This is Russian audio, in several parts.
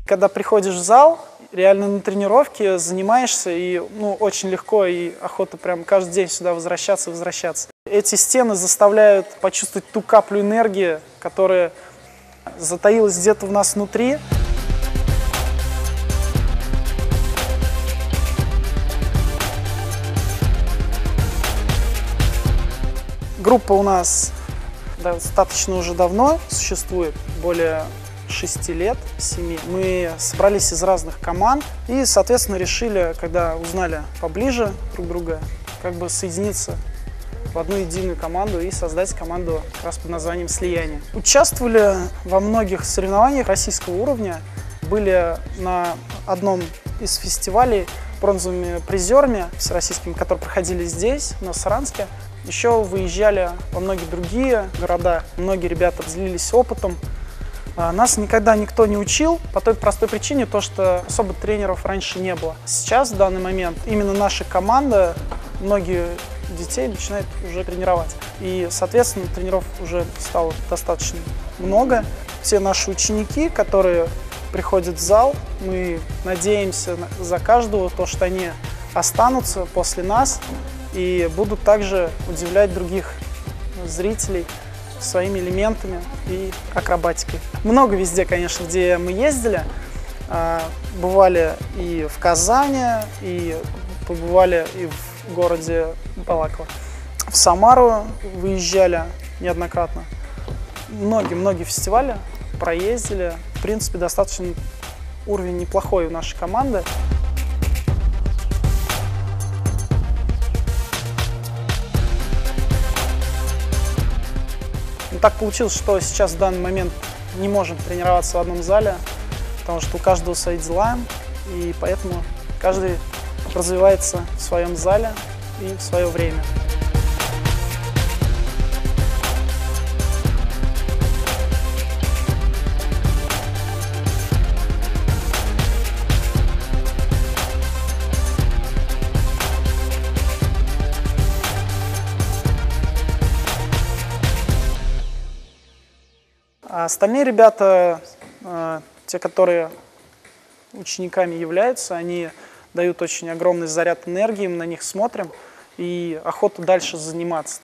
Когда приходишь в зал, реально на тренировке занимаешься, и очень легко, и охота прям каждый день сюда возвращаться. Эти стены заставляют почувствовать ту каплю энергии, которая затаилась где-то в нас внутри. Группа у нас достаточно уже давно существует, более 6 лет, 7. Мы собрались из разных команд и, соответственно, решили, когда узнали поближе друг друга, как бы соединиться в одну единую команду и создать команду как раз под названием «Слияние». Участвовали во многих соревнованиях российского уровня, были на одном из фестивалей бронзовыми призерами всероссийскими, которые проходили здесь, в Саранске. Еще выезжали во многие другие города, многие ребята делились опытом. Нас никогда никто не учил по той простой причине, что особо тренеров раньше не было. Сейчас, в данный момент, именно наша команда, многие детей начинают уже тренировать. И, соответственно, тренеров уже стало достаточно много. Все наши ученики, которые приходят в зал, мы надеемся за каждого, что они останутся после нас и будут также удивлять других зрителей своими элементами и акробатикой. Много везде, конечно, где мы ездили. Бывали и в Казани, и побывали и в городе Балаково. В Самару выезжали неоднократно. Многие фестивали проездили. В принципе, достаточно уровень неплохой у нашей команды. Так получилось, что сейчас в данный момент не можем тренироваться в одном зале, потому что у каждого свои дела, и поэтому каждый развивается в своем зале и в свое время. А остальные ребята, те, которые учениками являются, они дают очень огромный заряд энергии, мы на них смотрим и охота дальше заниматься.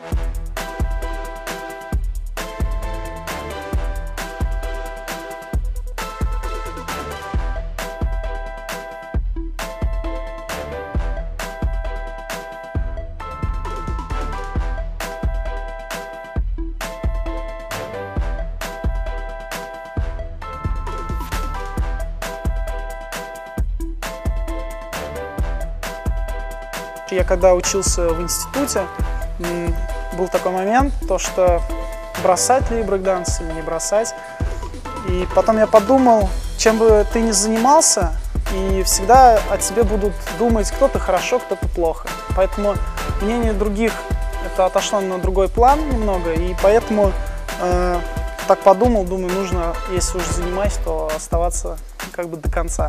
Я когда учился в институте, был такой момент, что бросать ли брейк-данс или не бросать. И потом я подумал, чем бы ты ни занимался, и всегда о тебе будут думать, кто-то хорошо, кто-то плохо. Поэтому мнение других это отошло на другой план немного, и поэтому так подумал, думаю, нужно, если уже занимаюсь, то оставаться как бы до конца.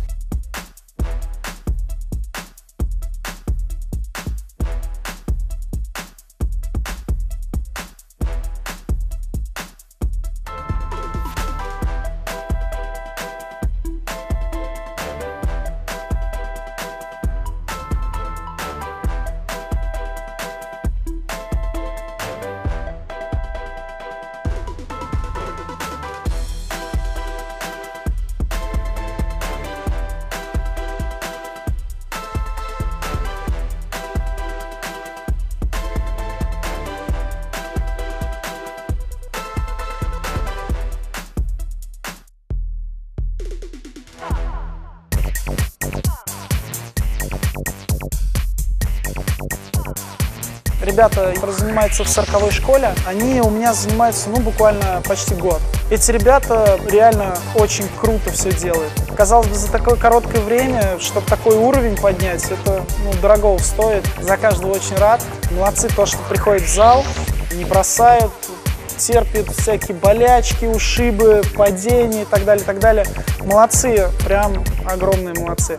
Ребята, которые занимаются в цирковой школе, они у меня занимаются буквально почти год. Эти ребята реально очень круто все делают. Казалось бы, за такое короткое время, чтобы такой уровень поднять, это дорого стоит. За каждого очень рад. Молодцы то, что приходят в зал, не бросают, терпят всякие болячки, ушибы, падения и так далее, и так далее. Молодцы, прям огромные молодцы.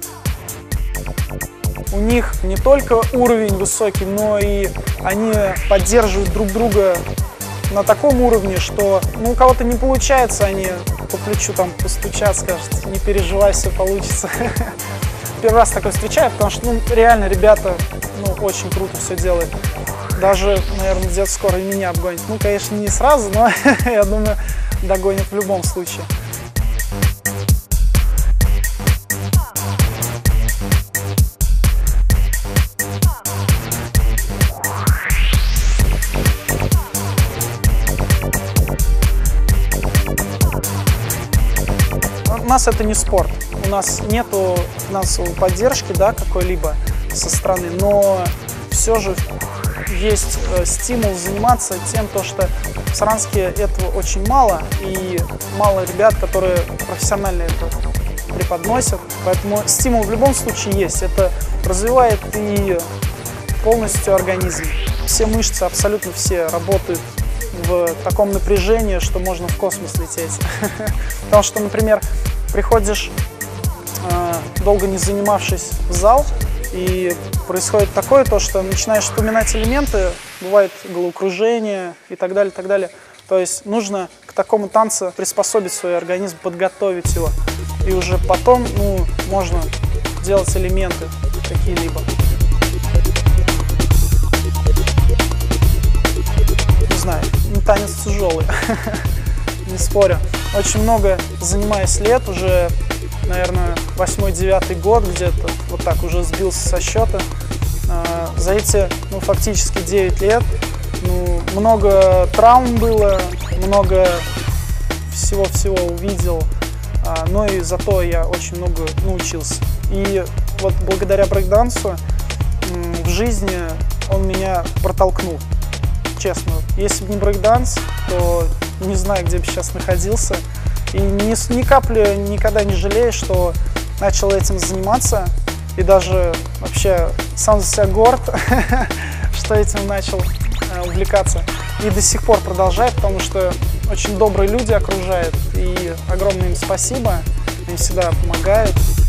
У них не только уровень высокий, но и они поддерживают друг друга на таком уровне, что ну, у кого-то не получается, они по плечу там постучат, скажут, не переживай, все получится. Первый раз такое встречаю, потому что ну, реально ребята ну, очень круто все делают. Даже, наверное, где-то скоро и меня обгонит. Ну, конечно, не сразу, но я думаю, догонит в любом случае. У нас это не спорт, у нас нету финансовой поддержки, да, какой-либо со стороны, но все же есть стимул заниматься тем, что в Саранске этого очень мало, и мало ребят, которые профессионально это преподносят, поэтому стимул в любом случае есть, это развивает и полностью организм. Все мышцы, абсолютно все работают в таком напряжении, что можно в космос лететь. Потому что, например, приходишь, долго не занимавшись в зал, и происходит такое, что начинаешь вспоминать элементы, бывает головокружение и так далее, так далее. То есть нужно к такому танцу приспособить свой организм, подготовить его. И уже потом ну, можно делать элементы какие-либо. Не знаю, танец тяжелый, не спорю. Очень много занимаюсь лет, уже, наверное, 8-9 год где-то, вот так уже сбился со счета. За эти, ну, фактически 9 лет, ну, много травм было, много всего-всего увидел, но и зато я очень много научился. И вот благодаря брейк-дансу в жизни он меня протолкнул, честно. Если бы не брейк-данс, то не знаю, где бы сейчас находился. И ни капли никогда не жалею, что начал этим заниматься. И даже вообще сам за себя горд, что этим начал увлекаться. И до сих пор продолжаю, потому что очень добрые люди окружают. И огромное им спасибо. Они всегда помогают.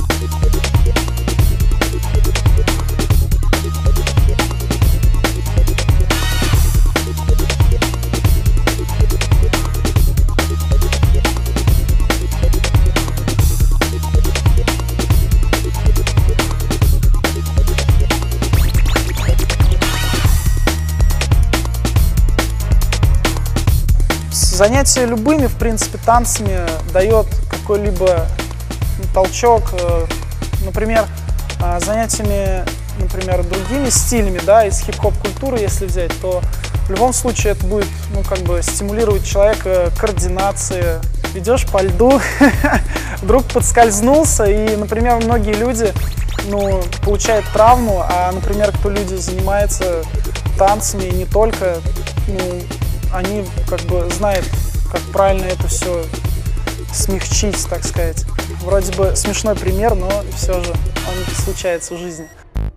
Занятие любыми, в принципе, танцами дает какой-либо толчок. Например, занятиями, например, другими стилями, да, из хип-хоп культуры, если взять, то в любом случае это будет, ну, как бы стимулировать человека к координации. Идешь по льду, вдруг подскользнулся, и, например, многие люди, ну, получают травму, а, например, кто люди занимается танцами и не только, ну, они как бы знают, как правильно это все смягчить, так сказать. Вроде бы смешной пример, но все же он случается в жизни.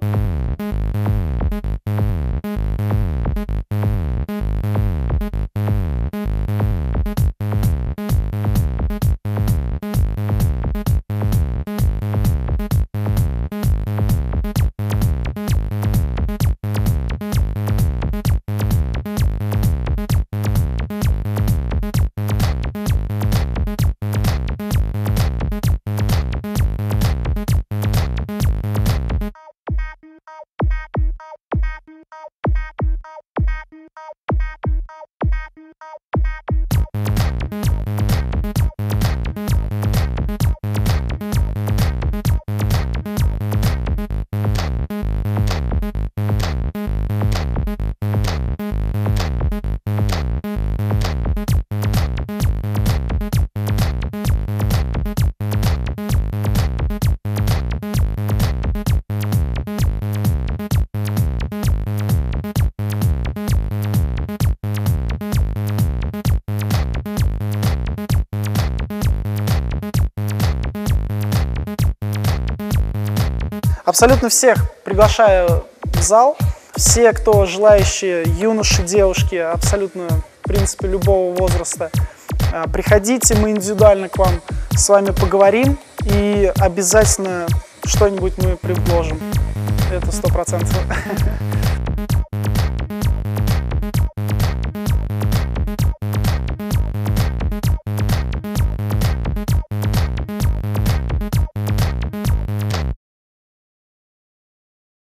Абсолютно всех приглашаю в зал. Все, кто желающие, юноши, девушки, абсолютно, в принципе, любого возраста, приходите, мы индивидуально к вам с вами поговорим и обязательно что-нибудь мы предложим. Это 100%.